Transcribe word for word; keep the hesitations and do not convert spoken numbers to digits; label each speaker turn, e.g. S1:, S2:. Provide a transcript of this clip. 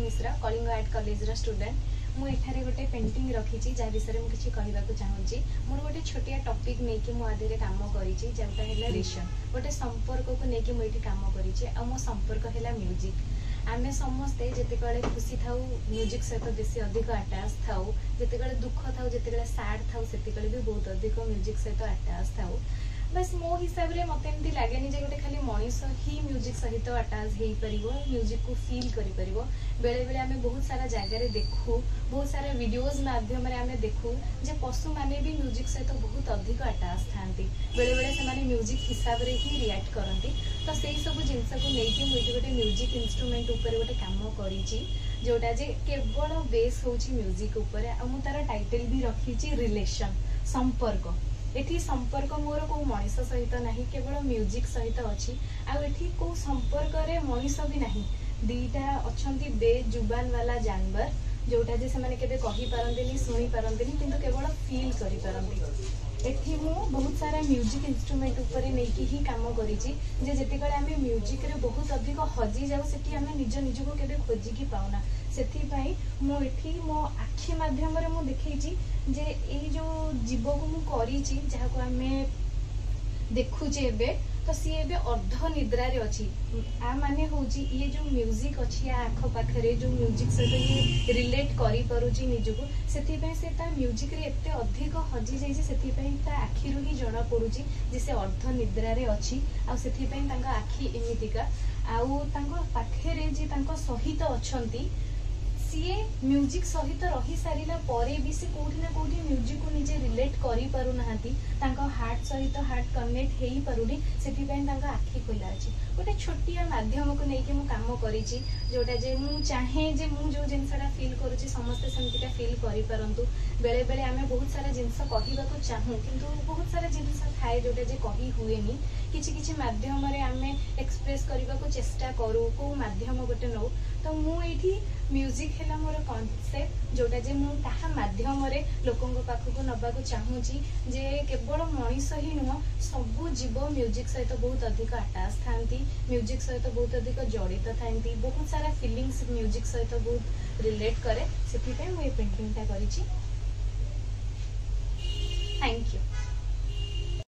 S1: Mishra Kalinga art college रा student मु एठारे गोटे पेंटिंग रखी जा विषय में किसी कहवाक चाहूँगी मोर गोटे छोटिया टॉपिक नहीं कि मुझे काम करी जोटा है रिलेशन गोटे संपर्क को लेकिन मुझे काम करी आ मो संपर्क है म्यूजिक आमे समस्ते जिते खुशी था म्यूजिक सहित बेसी अधिक अटैच था जिते दुख था जिते सैड था से भी बहुत अधिक म्यूजिक सहित अटैच था बस मो हिसाब से मत एमती लगे गोटे खाली मनीष ही म्यूजिक सहित अटैच हो पार म्यूजिक को फील कर बेले बेले आम बहुत सारा जगार देखू बहुत सारा वीडियोज माध्यम आम देखू जे पशु मैंने भी म्यूजिक सहित बहुत अधिक अटैच था बेले बेले से म्यूजिक हिसाब से ही रिएक्ट करती तो से सब जिनस को लेकिन मुझे गोटे म्यूजिक इंस्ट्रूमेंट उपर गोटे काम करी जोटा जे केवल बेस हूँ म्यूजिक उपर आ मु तार टाइटल भी रखी रिलेशन संपर्क एठी संपर्क मोर को मनीष सहित नहीं केवल म्यूजिक सहित अच्छी आठी को संपर्क रे मनीष भी नहीं दीटा अच्छा बेजुबान वाला जानवर जोटा जे से केबे कहि पारंतिनी सुनी पारंतिनी किंतु केवल फील करि पारंती एठी मु बहुत सारा म्यूजिक इंस्ट्रूमेंट ऊपर नहीं ही काम करी जे जेतेकले आमे म्यूजिक रे बहुत अधिक हजी जाऊ सेठी आमे निज निज को केबे खोजी की पाउना सेठी पई मु एठी मो आखि माध्यम रे मु देखैची जे ए जो जीव को मु करी जहाँ को आमे देखुचे एबे तो सी एबे अर्ध निद्रा रे अछि आ माने होची ये जो म्यूजिक अछि आ आख पाखरे जो म्यूजिक से ये रिलेट करि परुची निजको सेति पई से ता म्यूजिक रे एते अधिक हजी जाई जे सेति पई ता आखि रो ही जणा पडुची जे से अर्ध निद्रा रे अछि आ सेति पई तांका आखि एमितिका आउ तांको पाखरे जे तांको सहित अछंती सीए म्यूजिक सहित रही सारा परे भी से कोठी ना कोठी म्यूजिक को निजे रिलेट करि पारु नाहंती तांका हार्ट सहित हार्ट कनेक्ट हेई पारुनी सेति पई तांका आखि खोला अछि गोटे छोटिया माध्यम को लेके मु काम करी जोटा जे मु चाहे जे मु जो जिनसटा फील करूची समस्त सेमतिका फील करि परंतु बेले बेले आमे बहुत सारा जिनस कहिबा को चाहू किंतु बहुत सारा जिनस थाए जोटा जे कहि हुएनी किछि किछि माध्यम रे आमे एक्सप्रेस करबा को चेष्टा करू को माध्यम गोटे नो तो मु एठी म्यूजिक है मोर कॉन्सेप्ट जोटा जे मु ताहा माध्यम रे लोकन को पाखु को नबा को चाहूची जे केवल मनीष ही नुह सबु जीव म्यूजिक सहित बहुत अधिक अटैच थांती म्यूजिक सहित बहुत अधिक जड़ित थांती बहुत सारा फीलिंग्स म्यूजिक सहित बहुत रिलेट करे सेति पे मु ए पेंटिंग ता करिछि थैंक यू।